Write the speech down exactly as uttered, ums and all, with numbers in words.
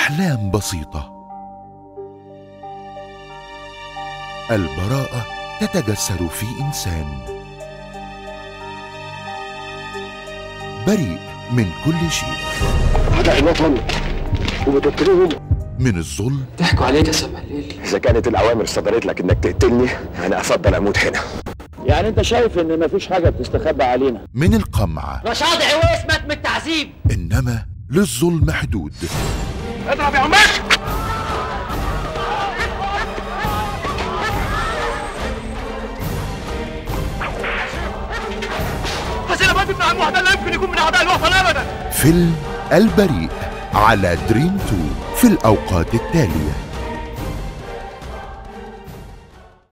أحلام بسيطة. البراءة تتجسر في إنسان بريء من كل شيء. أعداء الوطن وبتقتلوهم. من الظلم. ضحكوا عليك يا سبع الليل. إذا كانت الأوامر صدرت لك إنك تقتلني أنا أفضل أموت هنا. يعني أنت شايف إن مفيش حاجة بتستخبى علينا؟ من القمع. رشاد عويس مات من التعذيب. إنما للظلم حدود. اضرب يا عماش. حسين أباد ابن عم وحده لا يمكن يكون من أعداء الوطن أبدا. فيلم البريء على دريم تو في الأوقات التالية.